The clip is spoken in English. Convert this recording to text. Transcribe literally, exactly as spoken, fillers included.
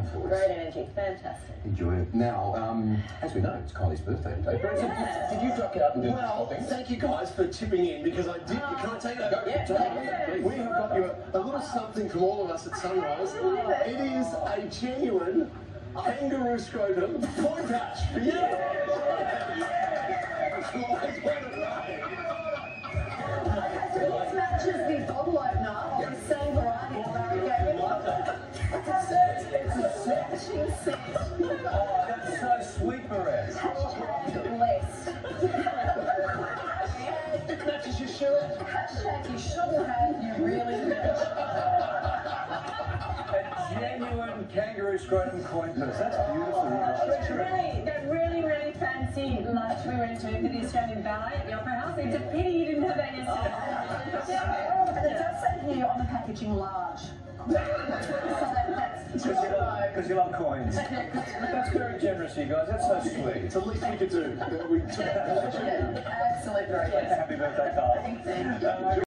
for us. Great energy, fantastic. Enjoy it. Now, um, as we know, it's Kylie's birthday today. Yeah. Did you duck out and do Well, shopping? thank you guys for tipping in because I did. Can I take that? Yeah, Take take it. it. We have got you a, a little something from all of us at Sunrise. It is a genuine kangaroo scrotum coin patch for you. Always wanted that. This matches the bottle opener of the same variety of variegated. It's a set. It's a set. Matching set. Oh, that's so sweet, Perez. Hashtag blessed. It matches your shirt. Hashtag you shouldn't have, you really match. A genuine kangaroo scrotum coin purse. That's beautiful. That really, that really, really fancy lunch we went to for the Australian Ballet at the Opera House. It's a pity you didn't have that yesterday. And it does say here on the packaging large. So that, that's Because you, love- 'cause you love coins. That's very generous, you guys. That's so sweet. It's the least we could do. We took absolutely very good. Happy birthday, Carl. Thank you. Uh,